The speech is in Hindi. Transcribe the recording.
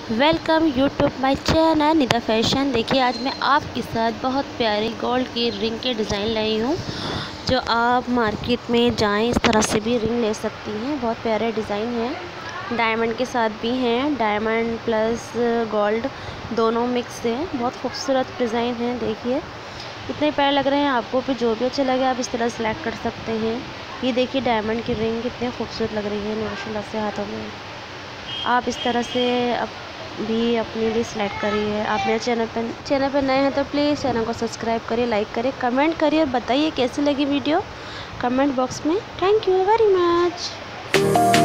Welcome YouTube my channel Nida fashion. देखिए आज मैं आपके साथ बहुत प्यारी गोल्ड की रिंग के डिज़ाइन लाई हूँ, जो आप मार्केट में जाएं इस तरह से भी रिंग ले सकती हैं। बहुत प्यारे डिज़ाइन हैं, डायमंड के साथ भी हैं, डायमंड प्लस गोल्ड दोनों मिक्स हैं। बहुत खूबसूरत डिज़ाइन हैं। देखिए कितने प्यारे लग रहे हैं। आपको फिर जो भी अच्छा लगे आप इस तरह सेलेक्ट कर सकते हैं। ये देखिए डायमंड की रिंग कितनी खूबसूरत लग रही है माशाल्लाह से हाथों में। आप इस तरह से भी अपने लिए सिलेक्ट करिए। आप मेरे चैनल पर नए हैं तो प्लीज़ चैनल को सब्सक्राइब करिए, लाइक करिए, कमेंट करिए और बताइए कैसी लगी वीडियो कमेंट बॉक्स में। Thank you very much.